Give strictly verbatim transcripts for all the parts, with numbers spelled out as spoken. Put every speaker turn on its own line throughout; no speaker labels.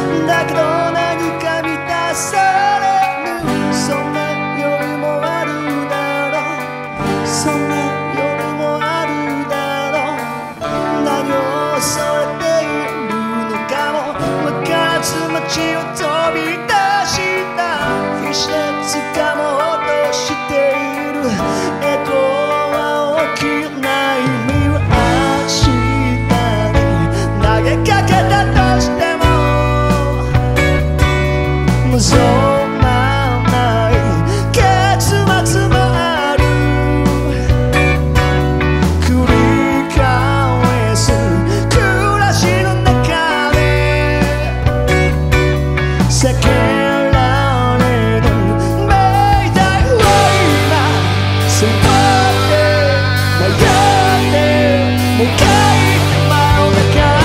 だけど何か満たされる、そんな夜もあるだろう、そんな夜もあるだろう。何を恐れているのかも分からず街を飛び出した、必死で掴もうとしているエコーは起きない。意味は明日に投げかけたとしても望まない結末もある。繰り返す暮らしの中で避けられる命題を今座って悩んでもがいて真ん中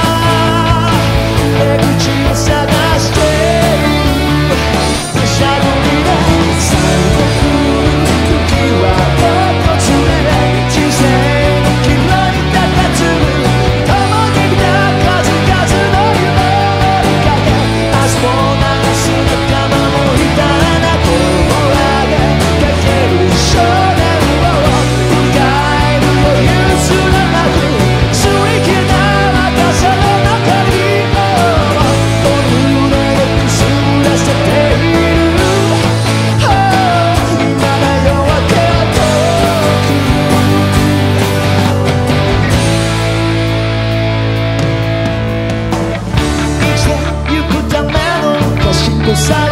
出口を探している。しゃぶりで咲いてくる時は訪れ、人生の岐路に佇む共に見た数々の夢の中で明日も流す仲間もいたな。声を上げかける少年を迎える余裕すらなく、擦り切れた若さの中にもこの胸でくすぶらせている。生きてゆくための足し草